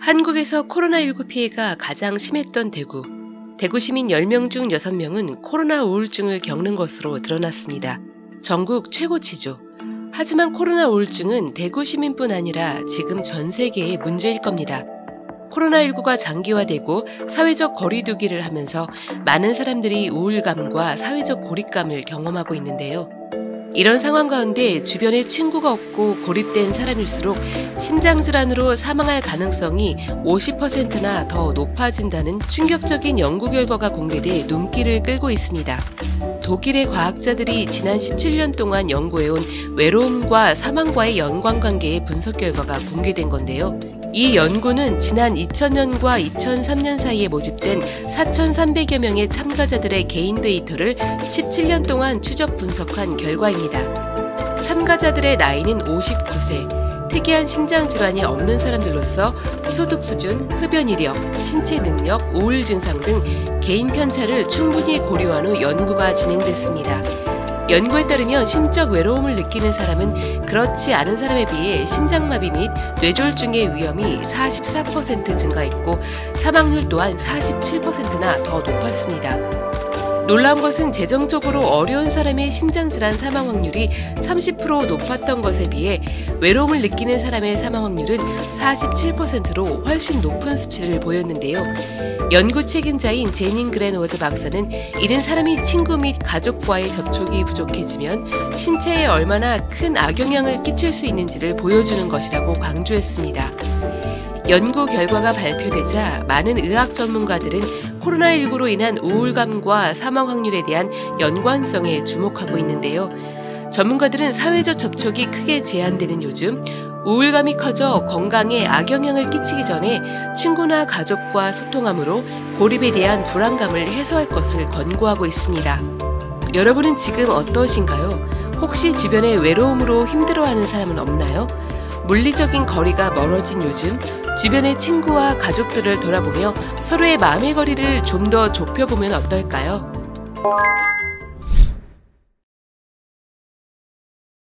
한국에서 코로나19 피해가 가장 심했던 대구. 대구 시민 10명 중 6명은 코로나 우울증을 겪는 것으로 드러났습니다. 전국 최고치죠. 하지만 코로나 우울증은 대구 시민뿐 아니라 지금 전 세계의 문제일 겁니다. 코로나19가 장기화되고 사회적 거리두기를 하면서 많은 사람들이 우울감과 사회적 고립감을 경험하고 있는데요. 이런 상황 가운데 주변에 친구가 없고 고립된 사람일수록 심장질환으로 사망할 가능성이 50%나 더 높아진다는 충격적인 연구 결과가 공개돼 눈길을 끌고 있습니다. 독일의 과학자들이 지난 17년 동안 연구해온 외로움과 사망과의 연관관계의 분석 결과가 공개된 건데요. 이 연구는 지난 2000년과 2003년 사이에 모집된 4,300여 명의 참가자들의 개인 데이터를 17년 동안 추적 분석한 결과입니다. 참가자들의 나이는 59세, 특이한 심장질환이 없는 사람들로서 소득 수준, 흡연 이력, 신체 능력, 우울 증상 등 개인 편차를 충분히 고려한 후 연구가 진행됐습니다. 연구에 따르면 심적 외로움을 느끼는 사람은 그렇지 않은 사람에 비해 심장마비 및 뇌졸중의 위험이 44% 증가했고 사망률 또한 47%나 더 높았습니다. 놀라운 것은 재정적으로 어려운 사람의 심장질환 사망 확률이 30% 높았던 것에 비해 외로움을 느끼는 사람의 사망 확률은 47%로 훨씬 높은 수치를 보였는데요. 연구 책임자인 제닌 그랜워드 박사는 이른 사람이 친구 및 가족과의 접촉이 부족해지면 신체에 얼마나 큰 악영향을 끼칠 수 있는지를 보여주는 것이라고 강조했습니다. 연구 결과가 발표되자 많은 의학 전문가들은 코로나19로 인한 우울감과 사망 확률에 대한 연관성에 주목하고 있는데요. 전문가들은 사회적 접촉이 크게 제한되는 요즘 우울감이 커져 건강에 악영향을 끼치기 전에 친구나 가족과 소통함으로 고립에 대한 불안감을 해소할 것을 권고하고 있습니다. 여러분은 지금 어떠신가요? 혹시 주변에 외로움으로 힘들어하는 사람은 없나요? 물리적인 거리가 멀어진 요즘 주변의 친구와 가족들을 돌아보며 서로의 마음의 거리를 좀 더 좁혀보면 어떨까요?